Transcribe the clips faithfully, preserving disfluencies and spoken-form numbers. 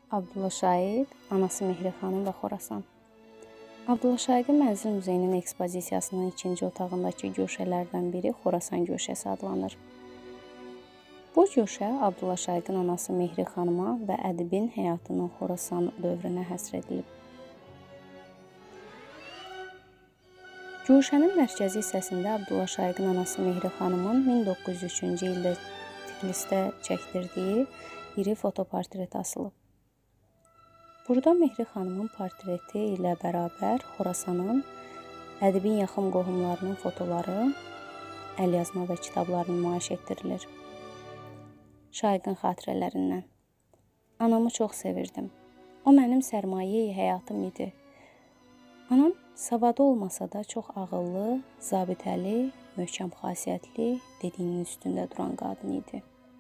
Abdulla Şaiq, anası Mehri xanım və Xorasan. Abdulla Şaiqin Mənzil Muzeyinin ekspozisiyasının ikinci otağındakı güşələrdən biri Xorasan güşəsi adlanır. Bu güşə Abdulla Şaiqin anası Mehri xanıma və ədibin həyatının Xorasan dövrünə həsr edilib. Güşənin mərkəzi hissəsində Abdulla Şaiqin anası Mehri xanımın min doqquz yüz üçüncü ildə Tiflisdə çəkdirdiyi iri fotoportret asılıb. Burada Mehri xanımın portreti ilə bərabər Xorasanın, ədibin yaxın qohumlarının fotoları, əlyazma və kitabları nümayiş etdirilir. Şaiqin xatirələrindən. Anamı çox sevirdim. O mənim sərmayə-i həyatım idi. Anam savadı olmasa da çox ağıllı, zabitəli, möhkəm xasiyyətli, dediyinin üstündə duran qadın idi.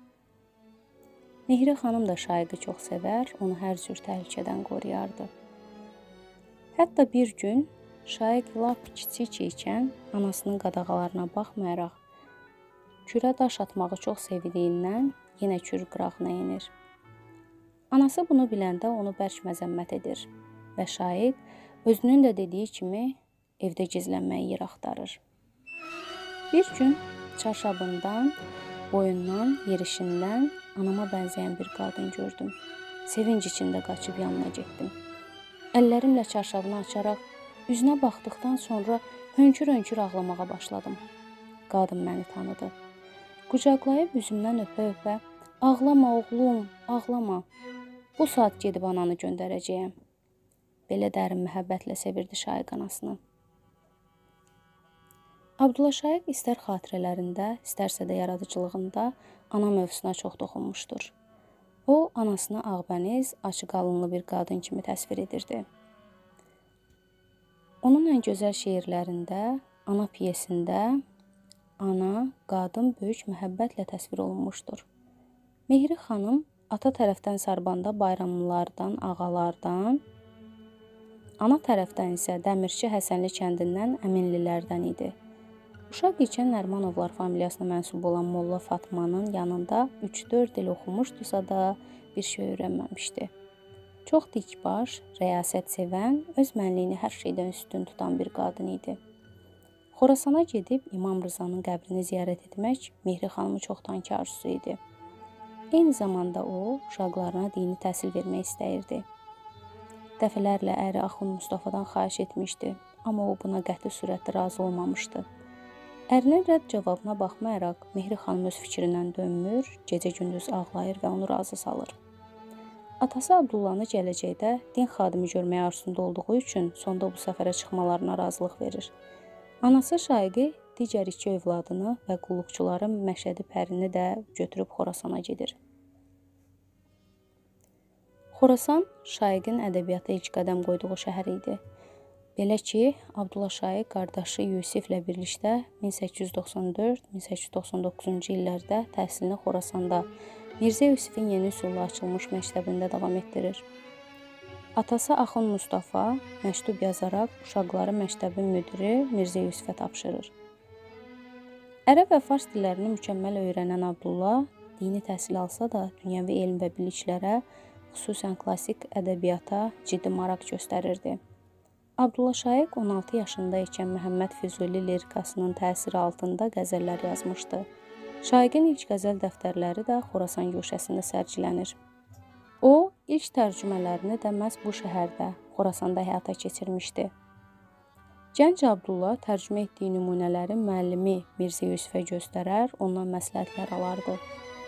Mehri xanım da Şaiqi çox sevər, onu hər cür təhlükədən qoruyardı. Hətta bir gün Şaiq lap kiçik ikən anasının qadağalarına baxmayaraq, kürə daş atmağı çox sevdiyindən yenə kür qırağına enir. Anası bunu biləndə onu bərk məzəmmət edir və Şaiq özünün də dediyi kimi evdə gizlənməyə yer axtarır. Bir gün çarşabından, boyundan, yerişindən anama bənzəyən bir qadın gördüm. Sevinc içində qaçıb yanına getdim. Əllərimlə çarşabını açaraq, üzünə baxdıqdan sonra hönkür-hönkür ağlamağa başladım. Qadın məni tanıdı. Qucaqlayıb üzümdən öpə-öpə, ağlama oğlum, ağlama. Bu saat gedib ananı göndərəcəyəm. Belə dərin məhəbbətlə sevirdi Şaiq anasını. Abdulla Şaiq istər xatirələrində, istərsə də yaradıcılığında ana mövzusuna çox toxunmuşdur. O, anasını ağbəniz, açıq alınlı bir qadın kimi təsvir edirdi. Onun ən gözəl şeirlərində, ana piyesində ana, qadın böyük məhəbbətlə təsvir olunmuşdur. Mehri xanım ata tərəfdən Sarbanda Bayramlılardan, ağalardan, ana tərəfdən isə Dəmirçi Həsənli kəndindən Əminlilərdən idi. Uşaq ikən Nərmanovlar familiyasına mənsub olan Molla Fatmanın yanında üç dörd il oxumuşdusa da bir şey öyrənməmişdi. Çox dikbaş, rəyasət sevən, öz mənliyini hər şeydən üstün tutan bir qadın idi. Xorasana gedib İmam Rızanın qəbrini ziyarət etmək Mehri xanımı çoxdankı arzusu idi. Eyni zamanda o, uşaqlarına dini təhsil vermək istəyirdi. Dəfələrlə əri Axund Mustafadan xahiş etmişdi, amma o buna qəti surətdə razı olmamışdı. Ərinin rədd cavabına baxmayaraq, Mehri xanım öz fikrindən dönmür, gecə-gündüz ağlayır və onu razı salır. Atası Abdullanı gələcəkdə din xadimi görməyə arzusunda olduğu üçün sonda bu səfərə çıxmalarına razılıq verir. Anası Şaiqi, digər iki övladını və qulluqçuların Məşədi Pərini də götürüb Xorasana gedir. Xorasan, Şaiqin ədəbiyyata ilk qədəm qoyduğu şəhər idi. Belə ki, Abdulla Şaiq qardaşı Yusiflə birlikdə min səkkiz yüz doxsan dörd min səkkiz yüz doxsan doqquzuncu illərdə təhsilini Xorasanda Mirzə Yusifin yeni üsulla açılmış məktəbində davam etdirir. Atası Axund Mustafa məktub yazaraq uşaqları məktəbin müdiri Mirzə Yusifə tapşırır. Ərəb və fars dillərini mükəmməl öyrənən Abdulla dini təhsil alsa da dünyəvi elm və biliklərə, xüsusən klassik ədəbiyyata ciddi maraq göstərirdi. Abdulla Şaiq on altı yaşında ikən Məhəmməd Füzuli lirikasının təsiri altında qəzəllər yazmışdı. Şaiqin ilk qəzəl dəftərləri də Xorasan güşəsində sərgilənir. O, ilk tərcümələrini də məhz bu şəhərdə, Xorasanda həyata keçirmişdi. Gənc Abdulla tərcümə etdiyi nümunələri müəllimi Mirzə Yusifə göstərər, ondan məsləhətlər alardı.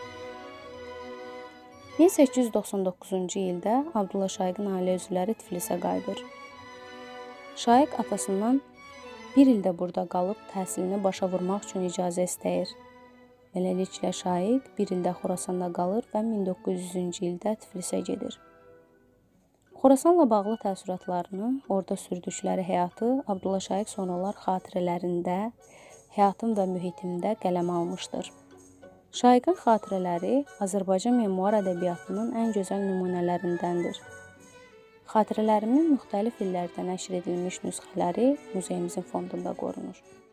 min səkkiz yüz doxsan doqquzuncu ildə Abdulla Şaiqin ailə üzvləri Tiflisə qayıdır. Şaiq atasından bir ildə burada qalıb təhsilini başa vurmaq üçün icazə istəyir. Beləliklə Şaiq bir ildə Xorasanda qalır və min doqquz yüzüncü ildə Tiflisə gedir. Xorasanla bağlı təəssüratlarını, orada sürdükləri həyatı Abdulla Şaiq sonralar xatirələrində, həyatım və mühitimdə qələmə almışdır. Şaiqin xatirələri Azərbaycan memuar ədəbiyyatının ən gözəl nümunələrindəndir. Xatirələrimin müxtəlif illərdə nəşr edilmiş nüsxələri muzeyimizin fondunda qorunur.